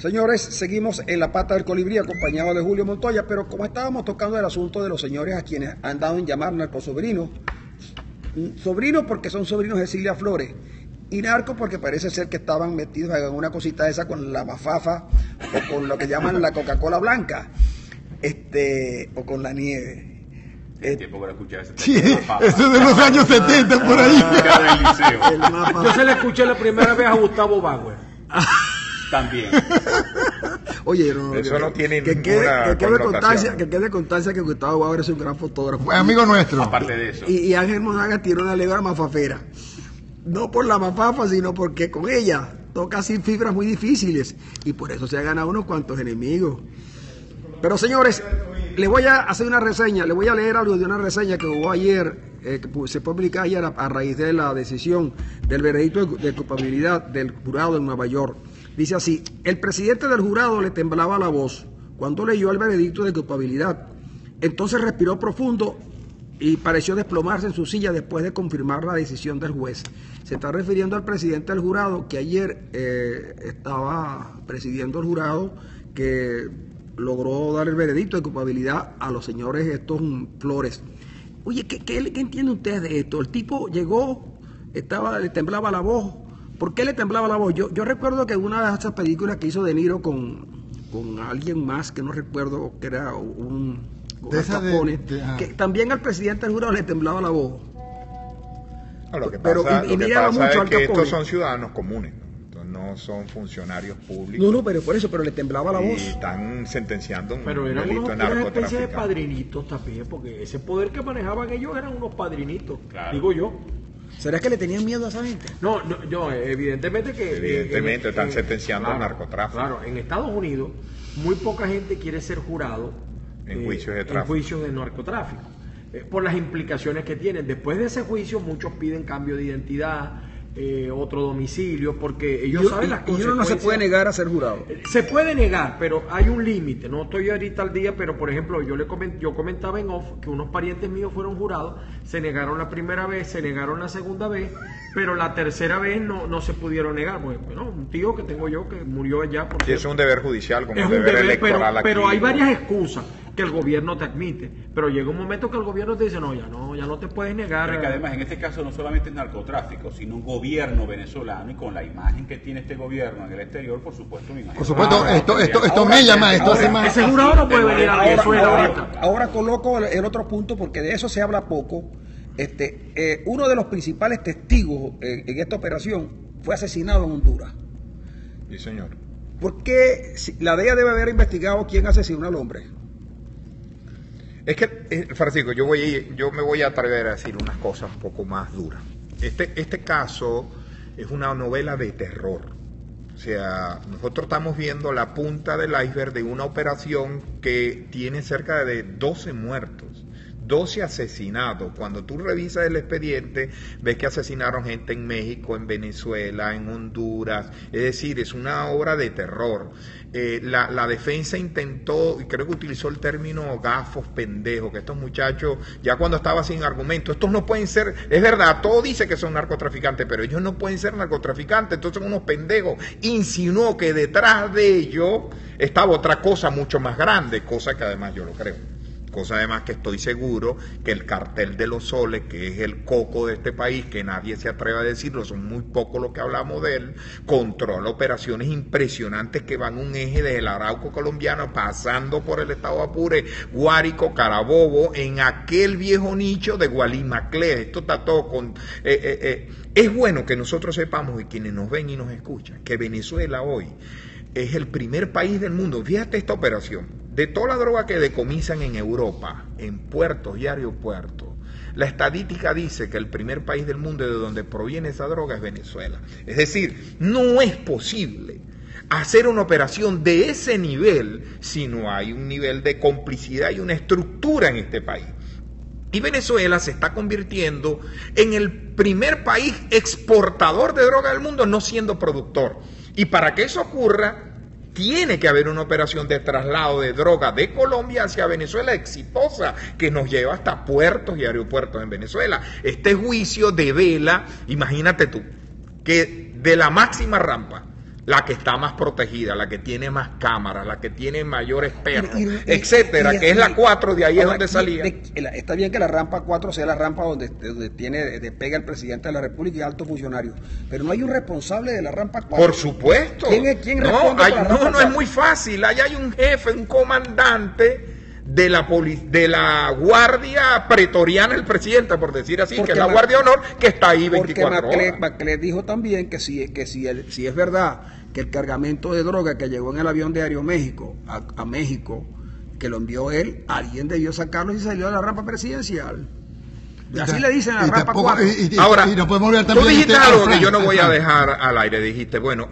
Señores, seguimos en la pata del colibrí acompañado de Julio Montoya, pero como estábamos tocando el asunto de los señores a quienes han dado en llamar narcosobrinos, sobrinos porque son sobrinos de Cilia Flores, y narco porque parece ser que estaban metidos en una cosita esa con la mafafa o con lo que llaman la Coca-Cola blanca, o con la nieve. El tiempo para escuchar ese Sí, eso es de los años 70 por ahí. Yo se le escuché la primera vez a Gustavo Bauer. También. Oye, no, eso no tiene que ninguna connotación. que quede constancia que Gustavo Bauer es un gran fotógrafo. Fue amigo nuestro. Aparte de eso. Y Ángel Monagas tiene una lengua mafafera. No por la mafafa, sino porque con ella toca así fibras muy difíciles. Y por eso se ha ganado unos cuantos enemigos. Pero señores, les voy a hacer una reseña, les voy a leer algo de una reseña que hubo ayer, que se publicó ayer a raíz de la decisión del veredicto de culpabilidad del jurado en Nueva York. Dice así: el presidente del jurado le temblaba la voz cuando leyó el veredicto de culpabilidad. Entonces respiró profundo y pareció desplomarse en su silla después de confirmar la decisión del juez. Se está refiriendo al presidente del jurado que ayer estaba presidiendo el jurado, que logró dar el veredicto de culpabilidad a los señores estos Flores. Oye, ¿qué entienden ustedes de esto? El tipo llegó, le temblaba la voz. ¿Por qué le temblaba la voz? Yo recuerdo que una de esas películas que hizo De Niro con alguien más, que no recuerdo, que era que también al presidente del jurado le temblaba la voz. No, lo que pasa es que estos son ciudadanos comunes, no son funcionarios públicos. No, pero por eso, pero le temblaba la voz. Y están sentenciando un pero eran delito de una especie de narcotráfico. padrinitos también, porque ese poder que manejaban ellos eran unos padrinitos, claro. Digo yo. ¿Será que le tenían miedo a esa gente? No, evidentemente que... Evidentemente están sentenciando al narcotráfico. Claro, en Estados Unidos muy poca gente quiere ser jurado en juicios de tráfico. En juicios de narcotráfico, por las implicaciones que tienen. Después de ese juicio muchos piden cambio de identidad, otro domicilio, porque ellos saben las consecuencias. Y uno no se puede negar a ser jurado. Se puede negar, pero hay un límite. No estoy ahorita al día, pero por ejemplo, yo comentaba en off que unos parientes míos fueron jurados, se negaron la primera vez, se negaron la segunda vez, pero la tercera vez no se pudieron negar. Bueno, un tío que tengo yo que murió allá. Sí, es un deber judicial, como es un deber electoral aquí. Pero hay varias excusas que el gobierno te admite, pero llega un momento que el gobierno te dice, ya no te puedes negar. Pero que además en este caso no solamente es narcotráfico, sino un gobierno venezolano, y con la imagen que tiene este gobierno en el exterior, por supuesto, me imagino. Por supuesto, esto me llama, esto hace más. Ese jurado no puede venir a Venezuela ahorita. Ahora coloco el otro punto, porque de eso se habla poco. Uno de los principales testigos en esta operación fue asesinado en Honduras. Sí, señor. ¿Por qué la DEA debe haber investigado quién asesinó al hombre? Es que, Francisco, yo me voy a atrever a decir unas cosas un poco más duras. Este caso es una novela de terror. O sea, nosotros estamos viendo la punta del iceberg de una operación que tiene cerca de 12 muertos, 12 asesinados. Cuando tú revisas el expediente, ves que asesinaron gente en México, en Venezuela, en Honduras. Es decir, es una obra de terror. La defensa intentó, y creo que utilizó el término gafos pendejos, que estos muchachos, ya cuando estaba sin argumento, estos no pueden ser, es verdad, todo dice que son narcotraficantes, pero ellos no pueden ser narcotraficantes, entonces son unos pendejos. Insinuó que detrás de ellos estaba otra cosa mucho más grande, cosa que además yo lo creo. Cosa además que estoy seguro que el cartel de los soles, que es el coco de este país, que nadie se atreve a decirlo, son muy pocos los que hablamos de él, controla operaciones impresionantes que van un eje desde el Arauco colombiano, pasando por el estado Apure, Guárico, Carabobo, en aquel viejo nicho de Gualimaclé. Esto está todo con... es bueno que nosotros sepamos, y quienes nos ven y nos escuchan, que Venezuela hoy es el primer país del mundo. Fíjate esta operación. De toda la droga que decomisan en Europa, en puertos y aeropuertos, la estadística dice que el primer país del mundo de donde proviene esa droga es Venezuela. Es decir, no es posible hacer una operación de ese nivel si no hay un nivel de complicidad y una estructura en este país. Y Venezuela se está convirtiendo en el primer país exportador de droga del mundo, no siendo productor. Y para que eso ocurra, tiene que haber una operación de traslado de droga de Colombia hacia Venezuela exitosa, que nos lleva hasta puertos y aeropuertos en Venezuela. Este juicio devela, imagínate tú, que de la máxima rampa, la que está más protegida, la que tiene más cámaras, la que tiene mayores perros, etcétera, que es la 4, de ahí es donde salía. Está bien que la rampa 4 sea la rampa donde despega el presidente de la República y altos funcionarios, pero no hay un responsable de la rampa 4. Por supuesto. ¿Quién responde por la rampa no es muy fácil. Allá hay un jefe, un comandante de la guardia pretoriana del presidente, por decir así, porque que es la guardia de honor, que está ahí 24 horas. Maclet dijo también que si es verdad que el cargamento de droga que llegó en el avión de Aeroméxico a México, que lo envió él, alguien debió sacarlo y salió de la rampa presidencial. Y así le dicen a la rampa 4. Ahora, no podemos olvidar tú también dijiste algo que yo no voy a dejar al aire. Dijiste, bueno,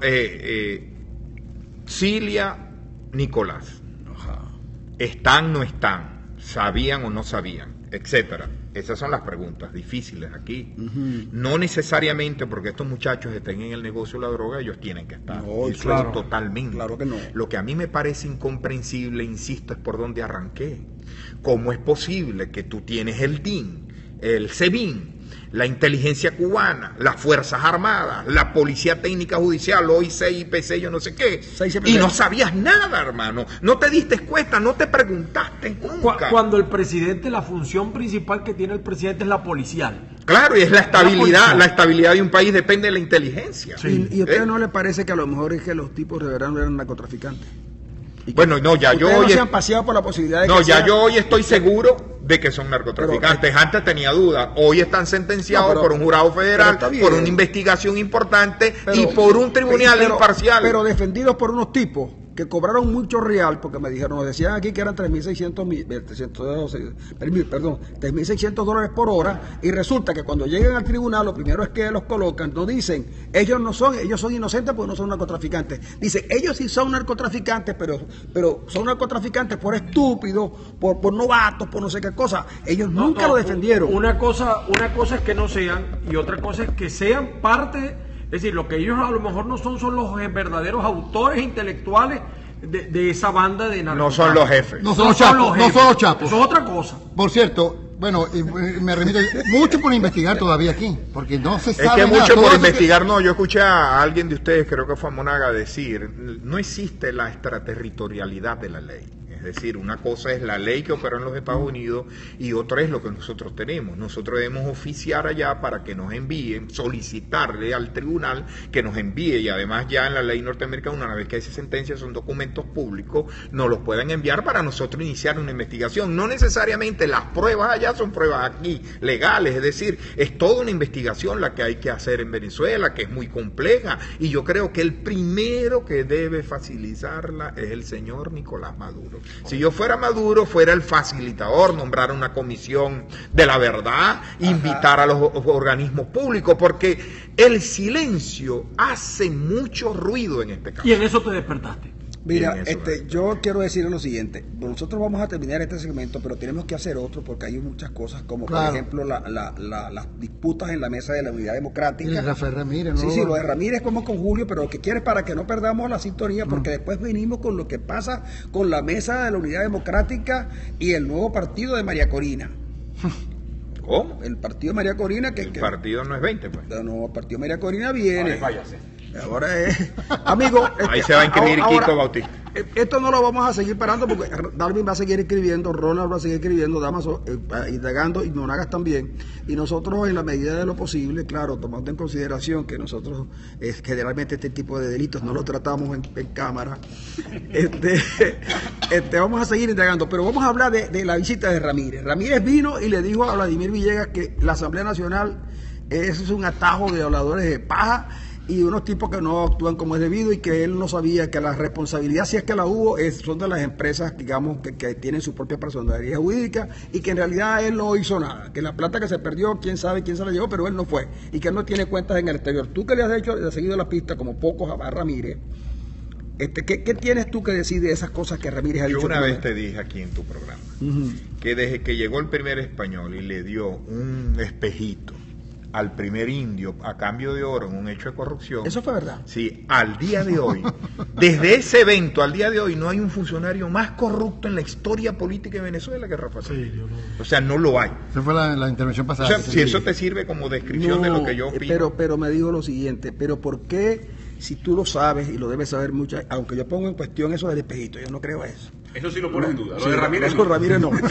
Cilia, Nicolás, ¿están, no están? ¿Sabían o no sabían? Etcétera. Esas son las preguntas difíciles aquí. No necesariamente porque estos muchachos estén en el negocio de la droga, ellos tienen que estar. No, eso claro, es totalmente. Claro que no. Lo que a mí me parece incomprensible, insisto, es por donde arranqué. ¿Cómo es posible que tú tienes el DIN, el SEBIN, la inteligencia cubana, las Fuerzas Armadas, la Policía Técnica Judicial, OIC, IPC, yo no sé qué, y no sabías nada, hermano? No te diste cuenta, no te preguntaste nunca. Cuando el presidente, la función principal que tiene el presidente es la policial. Claro, y es la estabilidad de un país depende de la inteligencia. Sí. ¿Y a usted no le parece que a lo mejor es que los tipos de verdad no eran narcotraficantes? Bueno, no, ya yo hoy... no se han paseado por la posibilidad de no, que ya sea... yo hoy estoy seguro de que son narcotraficantes. Antes tenía dudas. Hoy están sentenciados por un jurado federal, por una investigación importante y por un tribunal imparcial. Pero defendidos por unos tipos que cobraron mucho real, porque me dijeron, nos decían aquí que eran $3,600 por hora, y resulta que cuando llegan al tribunal, lo primero es que los colocan, no dicen, ellos son inocentes porque no son narcotraficantes. Dicen, ellos sí son narcotraficantes, pero son narcotraficantes por estúpidos, por novatos, por no sé qué cosa. Ellos nunca lo defendieron. Una cosa es que no sean, y otra cosa es que sean parte. Es decir, lo que ellos a lo mejor no son los verdaderos autores intelectuales de esa banda de narcotráfico. No son los jefes. No son los chapos. No son los chapos. Eso es otra cosa. Por cierto, bueno, me remito, mucho por investigar todavía aquí, porque no se sabe nada. Es que mucho todo por eso investigar, no. Yo escuché a alguien de ustedes, creo que fue a Monaga, decir, no existe la extraterritorialidad de la ley. Es decir, una cosa es la ley que opera en los Estados Unidos y otra es lo que nosotros tenemos. Nosotros debemos oficiar allá para que nos envíen, solicitarle al tribunal que nos envíe, y además ya en la ley norteamericana, una vez que hay sentencia, son documentos públicos, nos los pueden enviar para nosotros iniciar una investigación. No necesariamente las pruebas allá son pruebas aquí legales, es decir, es toda una investigación la que hay que hacer en Venezuela, que es muy compleja, y yo creo que el primero que debe facilitarla es el señor Nicolás Maduro. Si yo fuera Maduro, fuera el facilitador, nombrar una comisión de la verdad, invitar a los organismos públicos, porque el silencio hace mucho ruido en este caso. Y en eso te despertaste. Mira, yo quiero decir lo siguiente. Nosotros vamos a terminar este segmento, pero tenemos que hacer otro porque hay muchas cosas, como por ejemplo las disputas en la mesa de la Unidad Democrática. Y Rafael Ramírez, ¿no? Sí, lo de Ramírez como con Julio, pero lo que quiere es para que no perdamos la sintonía, porque después venimos con lo que pasa con la mesa de la Unidad Democrática y el nuevo partido de María Corina. ¿Cómo? El partido de María Corina el partido no es 20, pues. No, el partido de María Corina viene. Váyase. Ahora es, amigo, ahí se va a inscribir Kiko Bautista. Esto no lo vamos a seguir parando porque Darwin va a seguir escribiendo, Ronald va a seguir escribiendo, Damaso indagando, y Monagas también. Y nosotros, en la medida de lo posible, claro, tomando en consideración que nosotros generalmente este tipo de delitos no lo tratamos en cámara, vamos a seguir indagando. Pero vamos a hablar de la visita de Ramírez. Ramírez vino y le dijo a Vladimir Villegas que la Asamblea Nacional es un atajo de habladores de paja y unos tipos que no actúan como es debido, y que él no sabía que la responsabilidad, si es que la hubo, son de las empresas, digamos, que tienen su propia personalidad jurídica, y que en realidad él no hizo nada, que la plata que se perdió, quién sabe quién se la llevó, pero él no fue, y que él no tiene cuentas en el exterior. Tú que le has seguido la pista como pocos a Ramírez, ¿qué tienes tú que decir de esas cosas que Ramírez ha dicho? Yo una vez te dije aquí en tu programa, que desde que llegó el primer español y le dio un espejito al primer indio a cambio de oro en un hecho de corrupción. ¿Eso fue verdad? Sí, al día de hoy, desde ese evento al día de hoy, no hay un funcionario más corrupto en la historia política de Venezuela que Rafael. Sí, o sea, no lo hay. Esa fue la intervención pasada. O sea, si eso te sirve como descripción de lo que yo opino. Pero me dijo lo siguiente, pero ¿por qué si tú lo sabes y lo debes saber mucho, aunque yo pongo en cuestión eso del espejito, yo no creo eso. Eso sí lo pones en duda. Lo Sí, de Ramírez no, no. Ramírez no.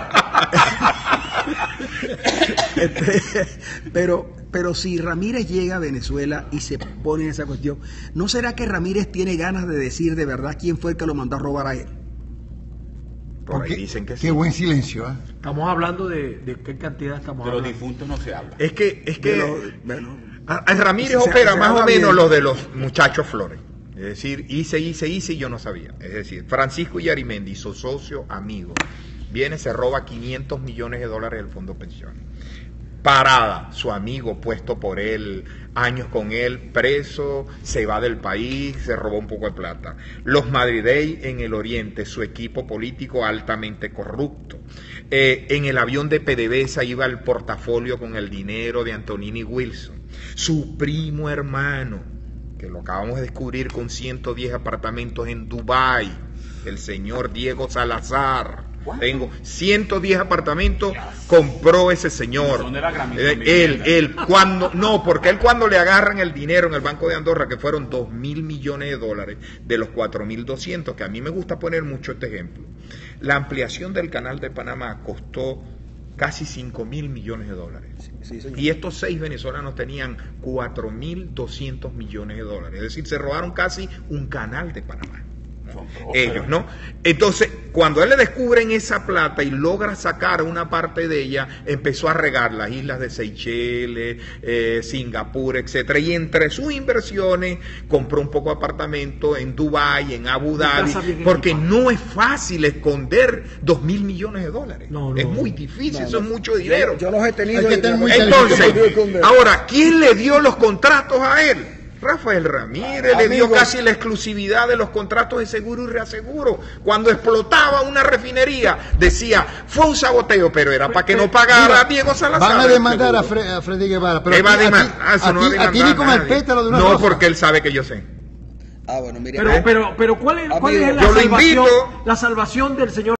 Pero si Ramírez llega a Venezuela y se pone en esa cuestión, ¿no será que Ramírez tiene ganas de decir de verdad quién fue el que lo mandó a robar a él? Por ahí Qué- dicen que Qué sí. buen silencio, ¿eh? Estamos hablando de qué cantidad estamos De los hablando. difuntos no se habla. Es que Bueno, Ramírez Se- opera se más habla o menos bien. lo de los muchachos Flores. Es decir, hice y yo no sabía. Es decir, Francisco Yarimendi, su socio amigo, viene, se roba 500 millones de dólares del fondo pensión. Parada, su amigo puesto por él, años con él, preso, se va del país, se robó un poco de plata. Los Madridey en el Oriente, su equipo político altamente corrupto. En el avión de PDVSA iba el portafolio con el dinero de Antonini Wilson. Su primo hermano, que lo acabamos de descubrir con 110 apartamentos en Dubái, el señor Diego Salazar. Tengo 110 apartamentos, compró ese señor. Son de la Grammy, Porque él cuando le agarran el dinero en el Banco de Andorra, que fueron 2.000 millones de dólares de los 4.200, que a mí me gusta poner mucho este ejemplo. La ampliación del canal de Panamá costó casi 5.000 millones de dólares. sí, señor. Y estos 6 venezolanos tenían 4.200 millones de dólares. Es decir, se robaron casi un canal de Panamá. Son prósperos. Ellos, ¿no? Entonces, cuando él le descubren esa plata y logra sacar una parte de ella, empezó a regar las islas de Seychelles, Singapur, etcétera. Y entre sus inversiones, compró un poco de apartamento en Dubái, en Abu Dhabi, casa bien porque equipada. no es fácil esconder 2.000 millones de dólares. No, es no. muy difícil, No, eso no. es mucho dinero. Yo los he tenido. Hay que y- tener muy Entonces, Con- ahora, ¿quién le dio los contratos a él? Rafael Ramírez le dio Amigos. casi la exclusividad de los contratos de seguro y reaseguro. Cuando explotaba una refinería, decía, fue un saboteo, pero era para que no pagara Diego Salazar. Van a el demandar a, seguro. a Freddy Guevara. Pero Él va a aquí- demandar. aquí- Eso no va a aquí- aquí demandar ni con el nadie. pétalo de una No, rosa. porque él sabe que yo sé. Ah, bueno, mire. Pero ¿cuál es Amigo, la yo lo salvación? invito. La salvación del señor